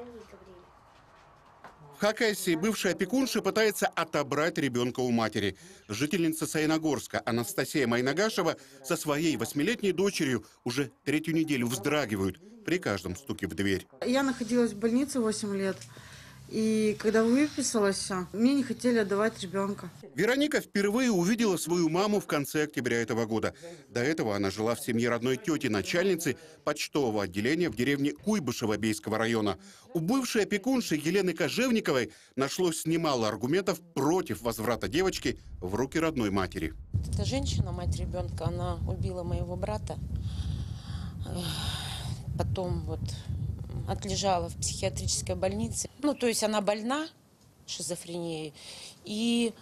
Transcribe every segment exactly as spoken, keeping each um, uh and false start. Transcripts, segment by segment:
В Хакасии бывшая опекунша пытается отобрать ребенка у матери. Жительница Саяногорска Анастасия Майнагашева со своей восьмилетней дочерью уже третью неделю вздрагивают при каждом стуке в дверь. Я находилась в больнице восемь лет. И когда выписалась, мне не хотели отдавать ребенка. Вероника впервые увидела свою маму в конце октября этого года. До этого она жила в семье родной тети, начальницы почтового отделения в деревне Куйбышево Бейского района. У бывшей опекунши Елены Кожевниковой нашлось немало аргументов против возврата девочки в руки родной матери. Эта женщина, мать ребенка, она убила моего брата. Потом вот отлежала в психиатрической больнице. Ну, то есть она больна шизофренией. И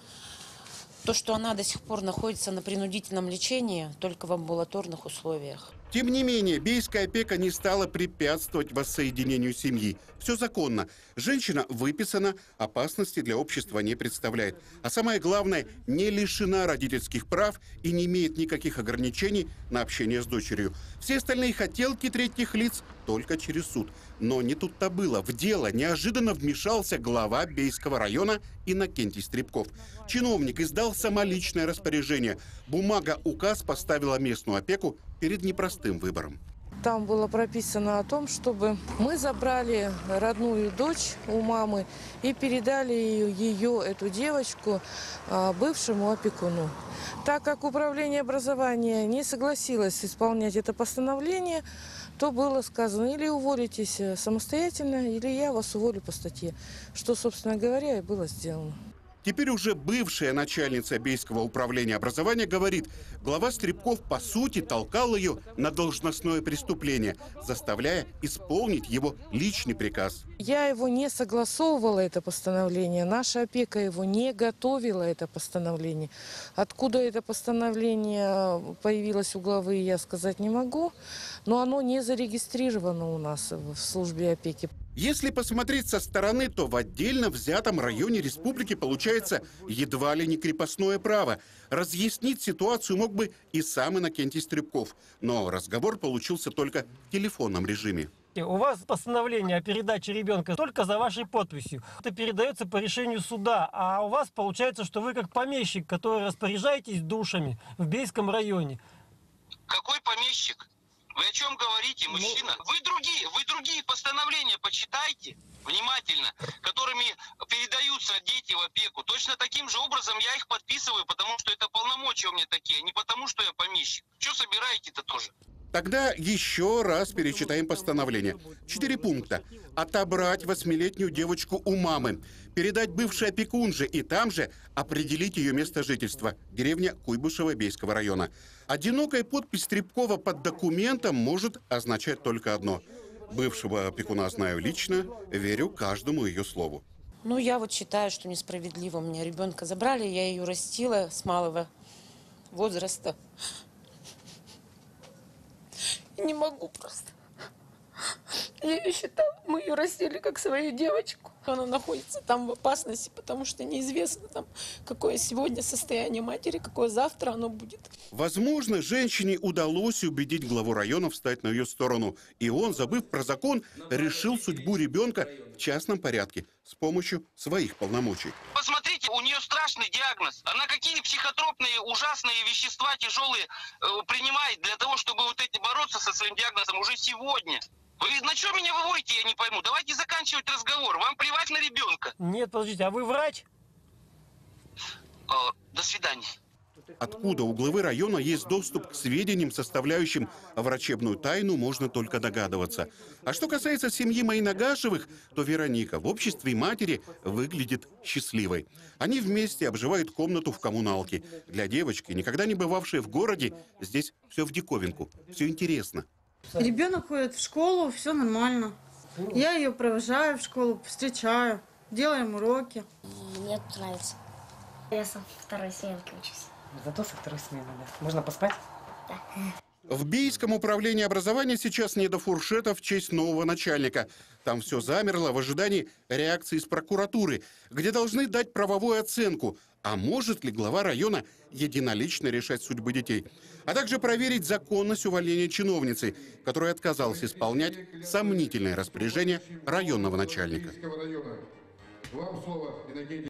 то, что она до сих пор находится на принудительном лечении, только в амбулаторных условиях. Тем не менее, бейская опека не стала препятствовать воссоединению семьи. Все законно. Женщина выписана, опасности для общества не представляет. А самое главное, не лишена родительских прав и не имеет никаких ограничений на общение с дочерью. Все остальные хотелки третьих лиц только через суд. Но не тут-то было. В дело неожиданно вмешался глава Бейского района Иннокентий Стребков. Чиновник издал самоличное распоряжение. Бумага-указ поставила местную опеку перед непростым выбором. Там было прописано о том, чтобы мы забрали родную дочь у мамы и передали ее, ее эту девочку, бывшему опекуну. Так как управление образования не согласилось исполнять это постановление, то было сказано: или уволитесь самостоятельно, или я вас уволю по статье. Что, собственно говоря, и было сделано. Теперь уже бывшая начальница Бейского управления образования говорит, глава Стребков по сути толкал ее на должностное преступление, заставляя исполнить его личный приказ. Я его не согласовывала, это постановление. Наша опека его не готовила, это постановление. Откуда это постановление появилось у главы, я сказать не могу. Но оно не зарегистрировано у нас в службе опеки. Если посмотреть со стороны, то в отдельно взятом районе республики получается едва ли не крепостное право. Разъяснить ситуацию мог бы и сам Иннокентий Стребков. Но разговор получился только в телефонном режиме. У вас постановление о передаче ребенка только за вашей подписью. Это передается по решению суда. А у вас получается, что вы как помещик, который распоряжаетесь душами в Бейском районе. Какой помещик? Вы о чем говорите, мужчина? Вы другие, вы другие постановления почитайте внимательно, которыми передаются дети в опеку. Точно таким же образом я их подписываю, потому что это полномочия у меня такие, не потому что я помещик. Что собираете-то тоже? Тогда еще раз перечитаем постановление. Четыре пункта. Отобрать восьмилетнюю девочку у мамы, передать бывшей опекунже и там же определить ее место жительства. Деревня Куйбышево Бейского района. Одинокая подпись Стребкова под документом может означать только одно. Бывшего опекуна знаю лично, верю каждому ее слову. Ну, я вот считаю, что несправедливо. У меня ребенка забрали, я ее растила с малого возраста. Не могу просто. Я ее считала, мы ее растили как свою девочку. Она находится там в опасности, потому что неизвестно, там, какое сегодня состояние матери, какое завтра оно будет. Возможно, женщине удалось убедить главу района встать на ее сторону. И он, забыв про закон, решил судьбу ребенка в частном порядке с помощью своих полномочий. Посмотрите, у нее страшный диагноз. Она какие психотропные, ужасные вещества тяжелые э, принимает для того, чтобы вот эти бороться со своим диагнозом уже сегодня. Вы на что меня выводите, я не пойму. Давайте заканчивать разговор. Вам плевать на ребенка. Нет, подождите, а вы врач? Э, до свидания. Откуда у главы района есть доступ к сведениям, составляющим врачебную тайну, можно только догадываться. А что касается семьи Майнагашевых, то Вероника в обществе матери выглядит счастливой. Они вместе обживают комнату в коммуналке. Для девочки, никогда не бывавшей в городе, здесь все в диковинку, все интересно. Ребенок ходит в школу, все нормально. Я ее провожаю в школу, встречаю, делаем уроки. Мне тут нравится. Я со второй сменки учусь. Зато со второй смены, да. Можно поспать? Да. В Бийском управлении образования сейчас не до фуршета в честь нового начальника. Там все замерло в ожидании реакции из прокуратуры, где должны дать правовую оценку, А может ли глава района единолично решать судьбы детей? А также проверить законность увольнения чиновницы, которая отказалась исполнять сомнительное распоряжение районного начальника.